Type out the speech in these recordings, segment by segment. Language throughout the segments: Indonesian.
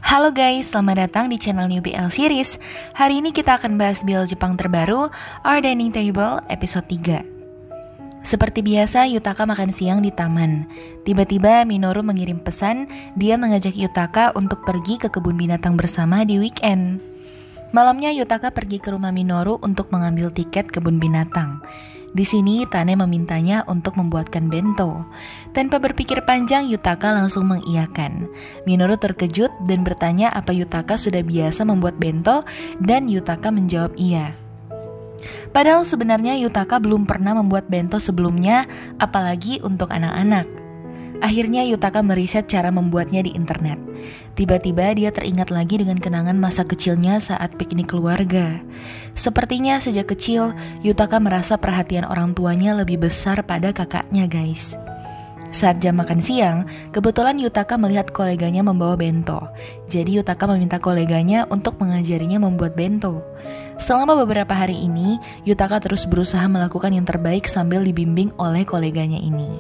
Halo guys, selamat datang di channel New BL Series. Hari ini kita akan bahas BL Jepang terbaru, Our Dining Table episode 3. Seperti biasa, Yutaka makan siang di taman. Tiba-tiba Minoru mengirim pesan, dia mengajak Yutaka untuk pergi ke kebun binatang bersama di weekend. Malamnya Yutaka pergi ke rumah Minoru untuk mengambil tiket kebun binatang. Di sini Tane memintanya untuk membuatkan bento. Tanpa berpikir panjang, Yutaka langsung mengiyakan. Minoru terkejut dan bertanya apa Yutaka sudah biasa membuat bento, dan Yutaka menjawab iya. Padahal sebenarnya Yutaka belum pernah membuat bento sebelumnya, apalagi untuk anak-anak. Akhirnya Yutaka meriset cara membuatnya di internet. Tiba-tiba dia teringat lagi dengan kenangan masa kecilnya saat piknik keluarga. Sepertinya sejak kecil, Yutaka merasa perhatian orang tuanya lebih besar pada kakaknya guys. Saat jam makan siang, kebetulan Yutaka melihat koleganya membawa bento. Jadi Yutaka meminta koleganya untuk mengajarinya membuat bento. Selama beberapa hari ini, Yutaka terus berusaha melakukan yang terbaik sambil dibimbing oleh koleganya ini.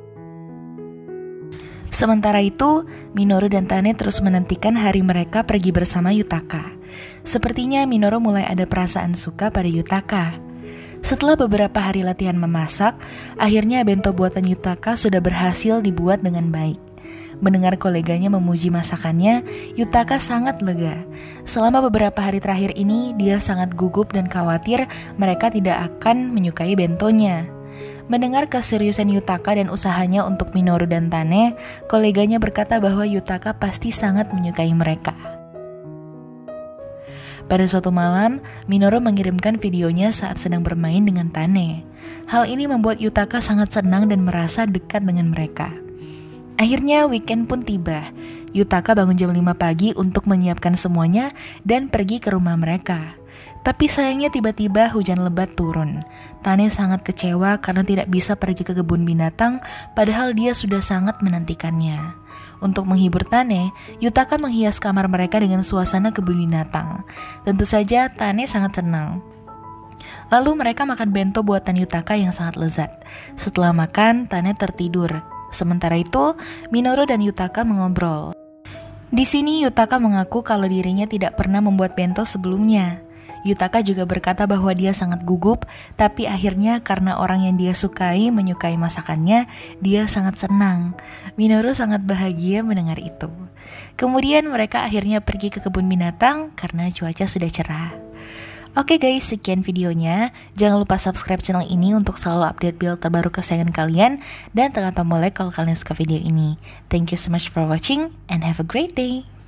Sementara itu, Minoru dan Tane terus menantikan hari mereka pergi bersama Yutaka. Sepertinya Minoru mulai ada perasaan suka pada Yutaka. Setelah beberapa hari latihan memasak, akhirnya bento buatan Yutaka sudah berhasil dibuat dengan baik. Mendengar koleganya memuji masakannya, Yutaka sangat lega. Selama beberapa hari terakhir ini, dia sangat gugup dan khawatir mereka tidak akan menyukai bentonya. Mendengar keseriusan Yutaka dan usahanya untuk Minoru dan Tane, koleganya berkata bahwa Yutaka pasti sangat menyukai mereka. Pada suatu malam, Minoru mengirimkan videonya saat sedang bermain dengan Tane. Hal ini membuat Yutaka sangat senang dan merasa dekat dengan mereka. Akhirnya weekend pun tiba. Yutaka bangun jam 5 pagi untuk menyiapkan semuanya dan pergi ke rumah mereka. Tapi sayangnya tiba-tiba hujan lebat turun. Tane sangat kecewa karena tidak bisa pergi ke kebun binatang, padahal dia sudah sangat menantikannya. Untuk menghibur Tane, Yutaka menghias kamar mereka dengan suasana kebun binatang. Tentu saja Tane sangat senang. Lalu mereka makan bento buatan Yutaka yang sangat lezat. Setelah makan, Tane tertidur. Sementara itu, Minoru dan Yutaka mengobrol. Di sini Yutaka mengaku kalau dirinya tidak pernah membuat bento sebelumnya. Yutaka juga berkata bahwa dia sangat gugup, tapi akhirnya karena orang yang dia sukai menyukai masakannya, dia sangat senang. Minoru sangat bahagia mendengar itu. Kemudian mereka akhirnya pergi ke kebun binatang karena cuaca sudah cerah. Oke guys, sekian videonya. Jangan lupa subscribe channel ini untuk selalu update build terbaru kesayangan kalian, dan tekan tombol like kalau kalian suka video ini. Thank you so much for watching and have a great day.